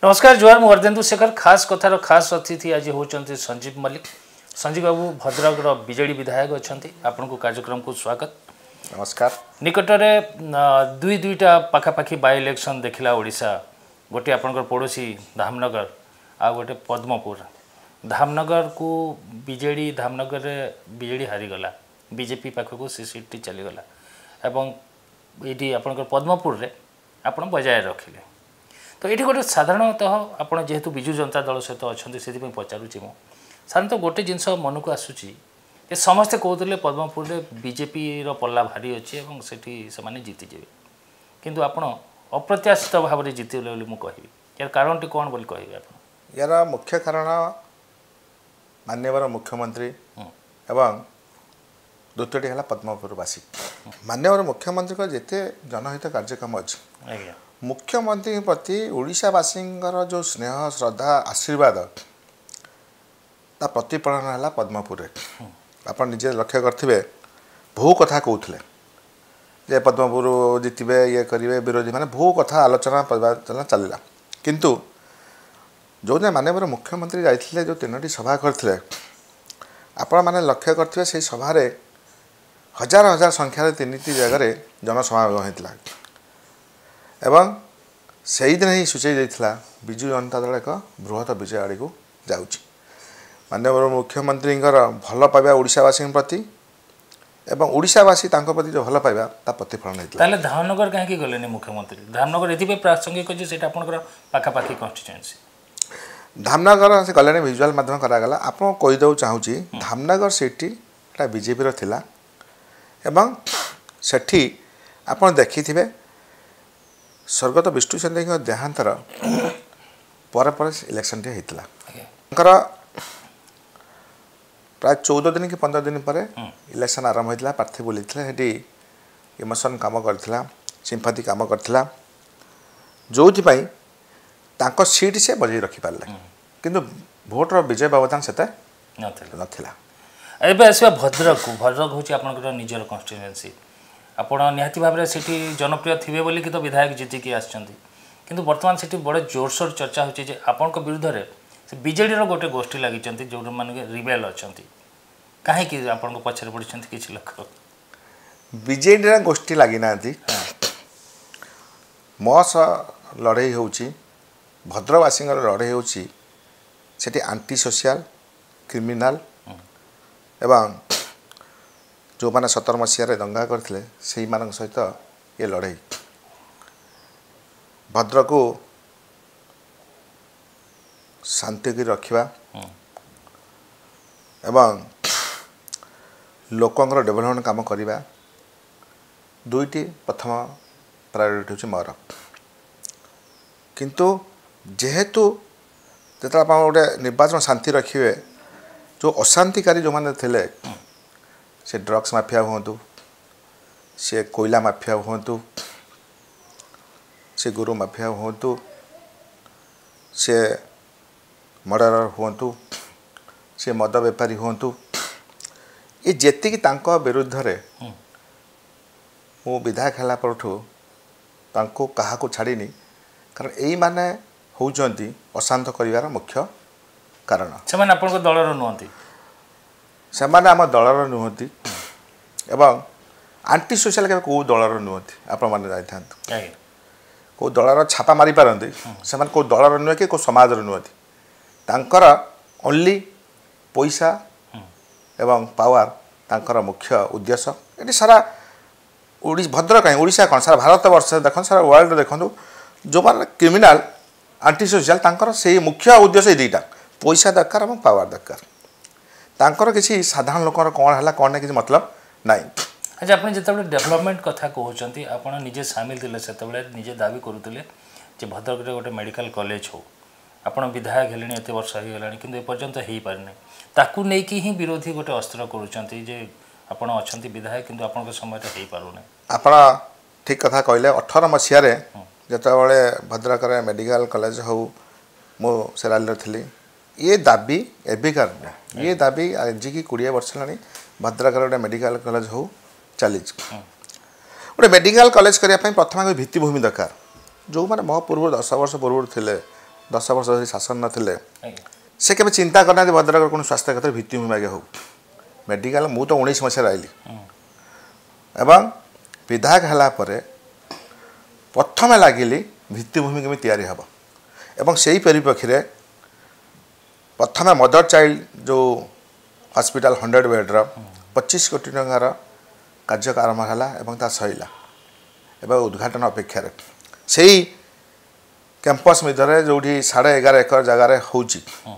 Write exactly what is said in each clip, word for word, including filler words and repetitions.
नमस्कार जुआर मु अर्धेन्दु शेखर खास कथार खास अतिथि आज होचंती संजीव मल्लिक। संजीव बाबू भद्रक बीजेडी विधायक अच्छा आपण को कार्यक्रम को स्वागत। नमस्कार। निकटरे दुई दुईटा पाखापाखी बाय इलेक्शन देखला ओडिशा गोटे आपनकर पड़ोसी धामनगर आ गोटे पद्मपुर। धामनगर को बीजेडी धामनगर रे बीजेडी हारी गला बीजेपी पाख को सी सीट चली गला एवं ये आपनकर पद्मपुर रे आपण बजाय रखिले। तो ये गोटे साधारणतः आप जेहेतु विजु जनता दल सहित अच्छा से पचारूँ मु साधारणतः गोटे जिनस मन को आसूची ये समस्ते कहते पद्मपुर में बीजेपी पल्ला भारी अच्छी और से जीतीजे किंतु आपड़ अप्रत्याशित भाव में जीतले बोली मुझे कहबी यार कारण टी कौन बोली कहबी आप यार मुख्य कारण माननीय मुख्यमंत्री एवं द्वितीयटी है पद्मपुरवासी। माननीय मुख्यमंत्री को जिते जनहित कार्यक्रम अच्छे मुख्यमंत्री प्रति ओडिशावासी जो स्नेह श्रद्धा आशीर्वाद ता प्रतिफलन है पद्मपुर। आप निजे लक्ष्य करेंगे बहु कथा कहते जे पद्मपुर जीतबे ये करेंगे विरोधी मैंने बहु कथा आलोचना प्रवचन चलला किंतु जो दिन माननीय मुख्यमंत्री जाइए जो तीनो सभा करते आपण मैंने लक्ष्य करेंगे से सभार हजार हजार संख्यार तीन जगह जनसमागम होता एवं से ही दिन ही सूचई देता विजु जनता दल एक बृहत विजय आड़ को जाऊँगी। माननीय मुख्यमंत्री भल पाइबा ओडिशावासी प्रति एवं ओडिशावासी प्रति जो भल पाइबा ता प्रतिफलन होता। ताले धामनगर कहीं गले मुख्यमंत्री धामनगर ये प्रासंगिक अच्छे से पाखापाखि कन्स्टिट्युएंसी धामनगर से गले विजुआल मध्यम करागला आप कहीदे चाहूँगी धामनगर सीटी बीजेपी थिला एवं सेठी आप देखिथिबे स्वर्गत विष्णु चंद्र देहांतर पर पर इलेक्शन टे होता प्राय चौदह दिन कि पंद्रह दिन पर इलेक्शन आरंभ होता प्रार्थी बुली इमोशन काम करथिला सिंपैथी काम करथिला जो सीट से बजाई रखी पारे किंतु भोटर विजय व्यवधान से नाथिला। एबे आसवा भद्रक को भद्रक हूँ आपंकर निजर कन्स्टिट्युएंसी आपण निहाती भाव में सीटी जनप्रिय थे बोली तो विधायक जीतिकी आसुँच बर्तमान से बड़े जोरसोर चर्चा होची आपण विरुद्ध से बीजेडी गोटे गोष्ठी लगी जो मैंने रिबेल अच्छा कहीं आपण पचर पड़ी किसी लोक बीजेडी गोष्ठी लगी ना मो लड़े हो भद्रवासी लड़े हो आंटी सोशल क्रिमिनाल एवं जो मैंने सतर मसीह दंगा करते से सहित ये लड़ाई भद्रक को शांति की रखा एवं लोकंर डेभलपमेंट काम करवा दुईटी प्रथम प्रायोरिटी हूँ मोर किंतु जेहेतु जो आप गोटे निर्वाचन शांति रखिए जो अशांतिकारी जो मैंने थे से ड्रग्स माफिया हूँ से कोयला माफिया हूँ से गुरु माफिया हूँ से मर्डरर हूँ से मद बेपारी हूँ ये जेति विरुद्ध रे मु विधायक है परठू क्या छाड़नी कारण यही माने होउचंती अशांत करिवार मुख्य कारण से माने आपन को दलर नुहंती से माने आम दलर नुहंती एवं आंटी सोशल के को दलर नुहंती आपण माने जाइथांत को दलर छापा मारी पारंती से माने को दलर नुहे कि को समाज र नुहंती तांकर ओनली पैसा एवं पावर तांकर मुख्य उद्देश्य ये सारा ओडी भद्रक कहीं ओडिशा कौन सारा भारत वर्ष देख सारा वर्ल्ड देखो जो मैंने क्रिमिनाल आंटी सोशल तांकर से मुख्य उद्देश्य दुईटा पैसा दरकार और पावर दरकार तांकर किसी साधारण लोकर कौन है कौन ना कि मतलब ना। अच्छा आप जो डेभलपमेंट कथा कहते आप निजे सामिल थे से निजे दाबी करुले भद्रक गोटे मेडिकल कॉलेज हो आप विधायक हेले एत वर्ष होगा कि एपर्यंत हो पारे ताकू नहीं ही विरोधी गोटे अस्त्र करुँचे आपड़ अच्छा विधायक किंतु आपण समय हो पारे आप ठीक कथा कहले अठर मसीह जिते भद्रक मेडिकल कॉलेज हो मु से रैली थी ये दाबी एबिकार ये दाबी आज की कोड़े वर्ष है भद्रक गोटे मेडिकल कॉलेज हो चली गोटे मेडिकल कॉलेज करने प्रथम भित्तिभूमि दरकार जो मैंने मो पूर्व दस वर्ष पूर्व थे दस वर्ष धरि शासन नथिले से केबे चिंता करना भद्रक कौन स्वास्थ्य क्षेत्र भित्तिभूमि आगे हो मेडिकल मु तो उन्नीस मसीह आइली एवं विधायक हला परे प्रथम लगिली भित्तिभूमि केमी तैयारी हब एवं से ही परिप्रेक्षी रे प्रथम मदर चाइल्ड जो हॉस्पिटल हंड्रेड बेड्र पच्चीस कोटी टंकार कार्य आरंभ है एवं ता सैला एवं उद्घाटन अपेक्षा से ही कैंपस मध्य जो साढ़े एगार एकर जगार होची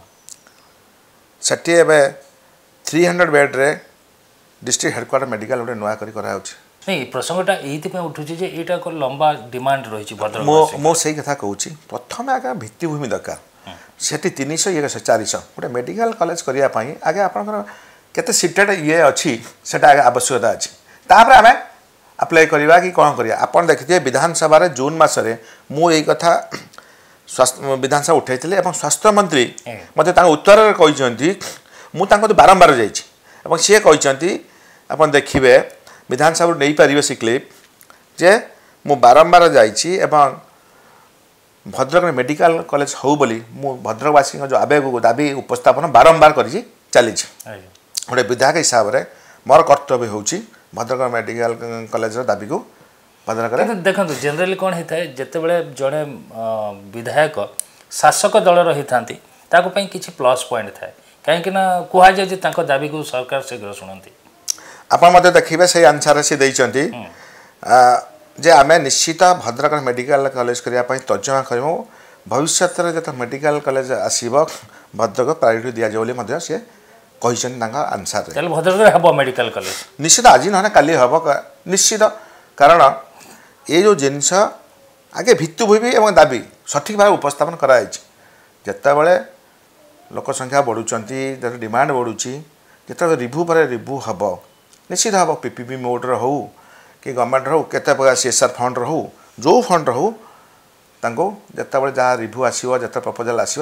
सेठी एवं थ्री हंड्रेड बेड्रे डिस्ट्रिक्ट हेडक्वार्टर मेडिकल गोटे नुआ करी करा होची नहीं प्रसंगटा ये उठू जे एटा को लंबा डिमांड रही भद्रक मो मो सही कथा कहूँ प्रथम आगे भित्तिभूमि दरकार सेठी तीन सौ ये चार सौ गोटे मेडिकल कॉलेज करने आगे आपंकर केते सीटेड ये अच्छी सेटा आगे आवश्यकता अच्छी तापर आम अप्लाई करवा कि कौन करिया आपन देखिए विधानसभा रे जून मासरे मु यही कथा स्वास्थ्य विधानसभा उठाई स्वास्थ्य मंत्री मत उत्तर कहते मुझे बारंबार जाइए सी कहते आप देखिए विधानसभा नहीं पारे से क्लिप जे मु बारंबार जाइए भद्रक में मेडिकल कॉलेज हो बोली मु भद्रकवासी जो आवेग दाबी उपस्थापन बारंबार कर चली गोटे विधायक हिसाब से मोर कर्तव्य होची भद्रक मेडिकल कॉलेज दाबी को भद्रक देखो जनरली कौन होता है जितेबले जड़े विधायक शासक दल रही था किसी प्लस पॉइंट थाए कहीं कह जाए दाबी को सरकार शीघ्र शुणती आप मत देखिए से आंसर से देइचंती जे आम निश्चित भद्रक मेडिकल कॉलेज करने तर्जमा करूँ भविष्य जो मेडिकल कॉलेज आसब भद्रक प्रायोरिटी दि जाए सी कहते आंसर भद्रक मेडिकल कॉलेज निश्चित आज ना काली हम निश्चित कारण ये जो जिनस आगे भित्तिभूमि और दाबी सठिक भाव उपस्थापन कराई जितेबाला लोक संख्या बढ़ुंट डिमांड बढ़ुची जो रिभ्यू पर रिभ्यू हम निश्चित हम पीपीपी मोड्र हो कि गवर्नमेंट हो के सीएसआर फंड हो जो फंड हो जितेबाला जहाँ रिभ्यू आसो जो प्रपोजाल आसो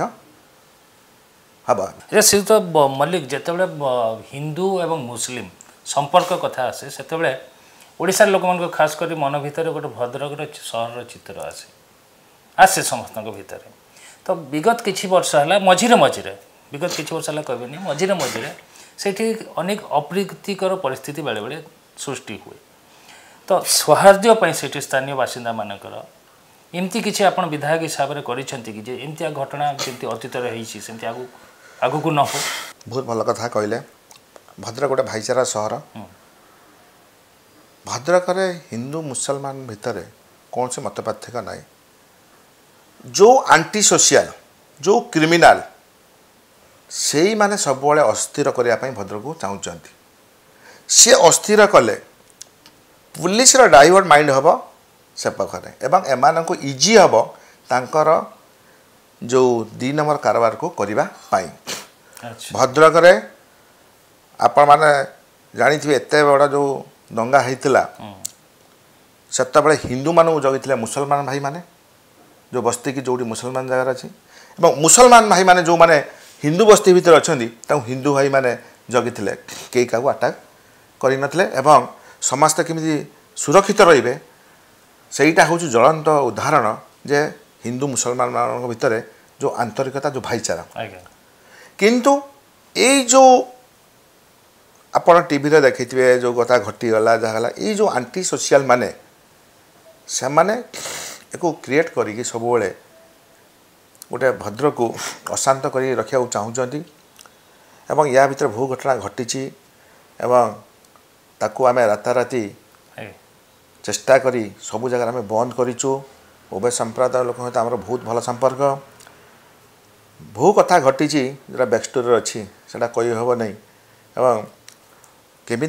हम श्रीयुत मल्लिक जितेबाला हिंदू एवं मुस्लिम संपर्क कथा आसे से ओडिशार लोक मान खास कर मन भितर गोटे भद्रक सहर चित्र आसे आसे समस्त भितर तो विगत किछि वर्ष है मझिरे मझिरे विगत किछि वर्ष है कहबेनि मझिरे मझिरे सेठी अनेक अप्रीतिकर परिस्थिति बेले बेले सृष्टि हुए तो सौहार्द्य से स्थानीय बासिंदा मानकर एमती किसी आप विधायक हिसाब से करमती घटना जमी अतीत होती आगु आगु न हो बहुत भल कथा कहले भद्रक गोटे भाईचारा सहर भद्रक हिंदू मुसलमान भितर कौन से मत पार्थक्य ना जो आंटी सोशियल जो क्रिमिनाल से ही माने सब अस्थिर करने भद्रक को चाहते सी अस्थिर कले पुलिस डाइवर्ट माइंड हम से पाखे एवं एम को इजी हम तांकर जो दी नंबर कारबार को करने भद्रक आपण मैंने जानी एत बड़ा जो दंगा होता से हिंदू मानू जगी मुसलमान भाई माने जो बस्ती की जो मुसलमान जगार अच्छी मुसलमान भाई माने जो माने हिंदू बस्ती भितर अच्छा हिंदू भाई माने जगी कई क्या आटाक कर समस्त केमी सुरक्षित रे सेटा हूँ ज्वलंत उदाहरण जे हिंदू मुसलमान मान भितर जो आंतरिकता जो भाईचारा किंतु ये जो आपण टीवी रे देखिथिबे जो कथा घटीगला जहाँगला ये जो आंटी सोशियल माने से माने एको क्रिएट करिकी सब बेले गोटे भद्रक को अशांत कर रखा चाहूँगी एवं या भीतर बहु घटना घटी एवं ताकू आमे राताराति चेष्टा करी सबु जगह आम बंद करूँ उभय संप्रदाय लोक सहित आमर बहुत भल संपर्क बहु कथा घटी जोटा बैक स्टोरी अच्छी से कही हम नहीं एवं केमी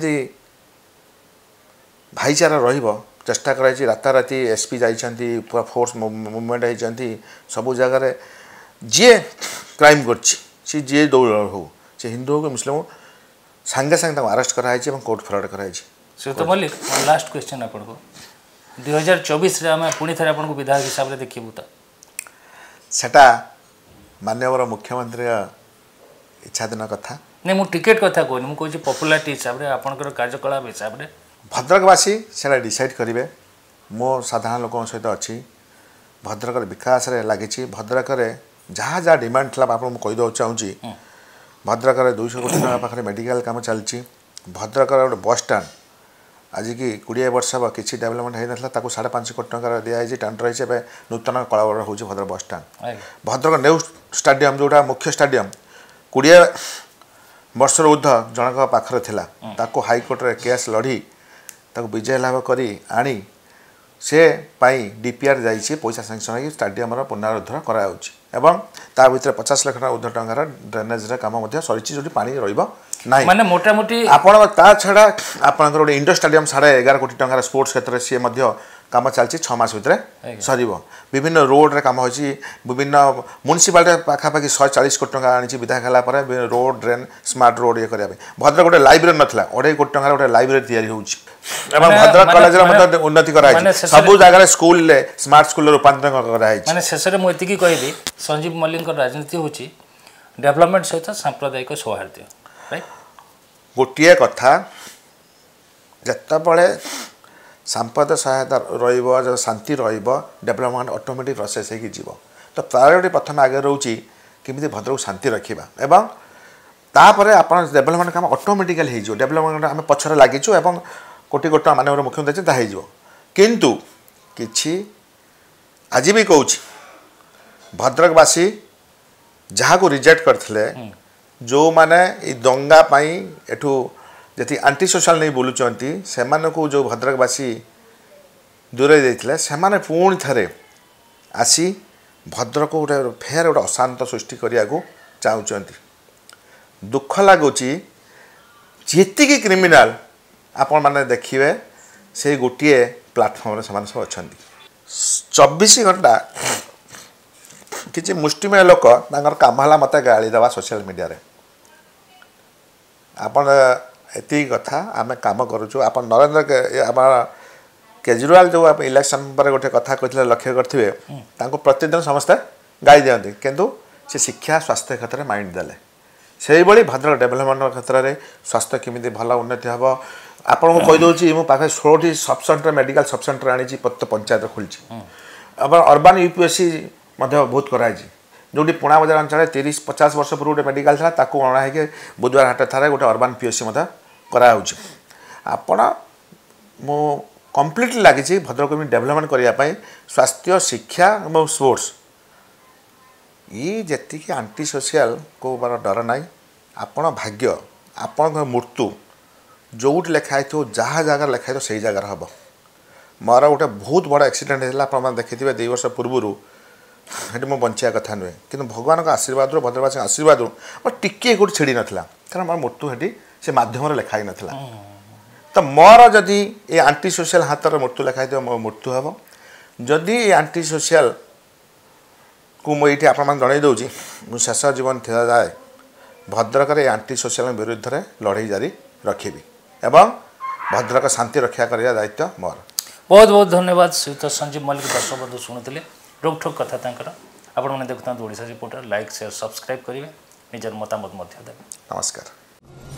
भाईचारा रहिबो चेष्टा कराई राताराति एसपी जाइछंती पूरा फोर्स मूवमेंट होती सबु जगह जी क्राइम कर जी दौड़ हो सी हिंदू हो कि मुस्लिम हो सांगे सांगे अरेस्ट कराई कोर्ट फरवर्ड कराई श्रीयुत मल्लिक लास्ट क्वेश्चन आपको दुई हजार चौबीस आम पुणी थे आपको विधायक हिसाब से देखू तो सेटा माननीय मुख्यमंत्री इच्छाधीन कथा नहीं मुझे टिकेट कथा कहूनी मुझे पपुलारिटी हिसाब से आपंकर कार्यकलाप हिसाब से भद्रकवासी से डिसाइड करेंगे मो साधारण लोक सहित अच्छी भद्रक विकास लगी भद्रक जहाँ जहाँ डिमांड था आप कहीदे चाहिए भद्रक दुईश कोटी टका पाखे मेडिकल काम चलती भद्रक गोटे बस स्टाण आज की कोड़े वर्ष हम किसी डेवलपमेंट होता ताको साढ़े पाँच कोटी टका दिखाई टेंडर रही नूतन कलावर हो भद्रक बस स्टाण भद्रक न्यू स्टाडियम जोटा मुख्य स्टाडियम कोड़े वर्ष ऊर्ध जनक पाखर था हाईकोर्ट रे केस लड़ी विजय लाभ करी आनी से डीपीआर जाइए पैसा सैंक्शन हो स्टाडियम पुनरुद्धार कराऊँच एवं ता भीतर पचास लाख ऊर्ध टंकार ड्रेनेज काम सरी जो पानी रहा माने मोटा मोटी आपण ता छड़ा आपन गोटे इंडोर स्टाडियम साढ़े एगार कोटी टंकार स्पोर्ट्स क्षेत्र में सी काम चलती छः मास भितर सर विभिन्न रोड रे काम होची विभिन्न म्युनिसिपालिटी पाखापाखि शहे चालीस कोटी टंका आनी विधायक है रोड ड्रेन स्मार्ट रोड ये करने भद्रक गोटे लाइब्रेरी नाला अढ़ाई कोटी टंकार गोटे लाइब्रेरी तैयारी होची एवं भद्रक कॉलेज उन्नति कराई सब जगह स्कूल स्मार्ट स्कूल रूपांतरण कराई माने शेष में मुझे कहबी संजीव मल्लिक राजनीति होची डेवलपमेंट सहित सांप्रदायिक सौहार्द राइट गोटे कथा जितेबले सांप्रद सहायता रो शांति डेवलपमेंट ऑटोमेटिक प्रोसेस हो तो प्रायोरिटी प्रथम आगे रोचे किमी भद्रक शांति रखा एवं तापर आप डेवलपमेंट काम ऑटोमेटिकल हो डेवलपमेंट आम पछरे लगिचु एवं कोटी कोटी मानव मुख्यमंत्री ताकि किंतु किछि आज भी कहूँ भद्रकवासी जहाँ को रिजेक्ट करते जो माने दंगा एठू जी आंटी सोशल नहीं बुलूँ से को जो भद्रकवासी दूरे देते से पुणी थे आसी भद्रक गोटे फेर गोटे अशांत सृष्टि करने को चाहते दुख लगुच जी क्रिमिनाल आपण मैंने देखिए से गोटे प्लाटफर्म से सब अच्छा चौबीस घंटा किसी मुष्टिमेय लोक काम है मत गाड़ी देवा सोशल मीडिया रे आपण एति कथा आम कम करुचु आप नरेंद्र केजरीवाल जो आप इलेक्शन पर गोटे कथा कहते लक्ष्य करेंगे प्रतिदिन समस्ते गाई दिखती किंतु से शिक्षा स्वास्थ्य क्षेत्र में माइंड देले से भाई भद्रक डेवलपमेंट क्षेत्र में स्वास्थ्य केमी भल उन्नति हम आपको कहीदे मो पाखे षोलह sub centre medical sub centre आनी प्रत्येक पंचायत खोली अर्बान यूपीएससी बहुत कराई जो पुणा बजार अंचल तीस पचास वर्ष पूर्व गोटे मेडिकल था अणाई बुधवार हाट थारे गोटे अर्बान पीएससी कराऊँ आपण मो कम्प्लीटली लगी भद्रक डेवलपमेंट करने स्वास्थ्य शिक्षा और स्पोर्ट्स ये जी आंटी सोशल को बार डर ना आपण भाग्य आपण मृत्यु जोट लिखाई थो जहाँ जगह लिखाई से जगह हम मोर गोटे बहुत बड़ा एक्सीडेंट होता आप देखिए दुई वर्ष पूर्व ये मो बंचा कथा नुहे कि भगवान का आशीर्वाद भद्रवासी आशीर्वाद मोर टिके गोटे छिड़ी नाला कारण मोर मृत्यु हेटी से माध्यम लिखाई नाला तो मोर जदि ये आंटी सोशल हाथ में मृत्यु लिखाई मो मृत्यु हम जदि ये आंटी सोशल को मुझे आप जन दूसरी मुझे शेष जीवन थी जाए भद्रक आंटी सोशल विरुद्ध में लड़ाई जारी रखी एवं भद्रक शांति रक्षा करने दायित्व मोर बहुत बहुत धन्यवाद श्रीयुत संजीव मल्लिक दर्शक बंधु शुणुते रोकठोक कथा आपण मैंने देखुता Odisha reporter like share subscribe करेंगे निजर मतामत देवे नमस्कार।